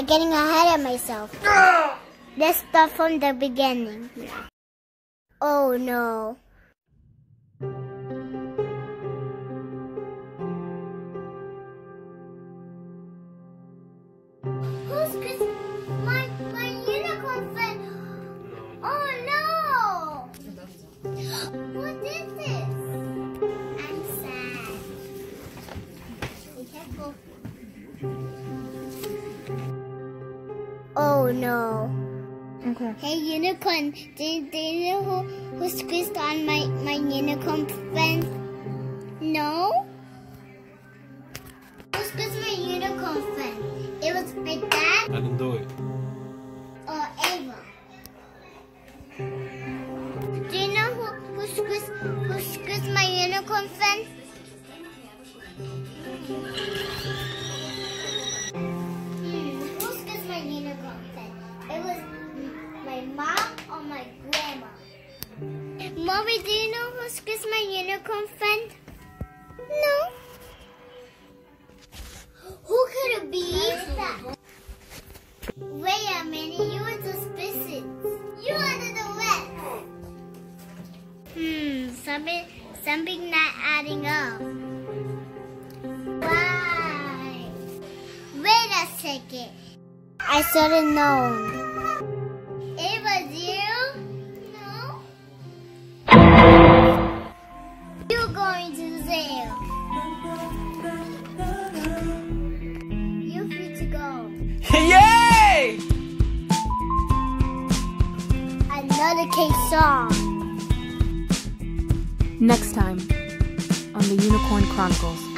getting ahead of myself. Let's start from the beginning. Oh no. Who's Chris? My unicorn friend. Oh no! What is this? I'm sad. Be careful. Oh no. Okay. Hey unicorn, do you know who squeezed on my unicorn friend? No? Who squeezed my unicorn friend? It was my dad? I didn't do it. Or Ava? Do you know who squeezed my unicorn friend? Who squeezed my unicorn friend? It was my mom or my grandma? Mommy, do you know who squeezed my unicorn friend? No. Who could it be? Wait a minute, you were suspicious. You under the wet. Something not adding up. Why? Wait a second. I should have known. It was you? No. You're going to jail. You're free to go. Yay! Another case song. Next time on the Unicorn Chronicles.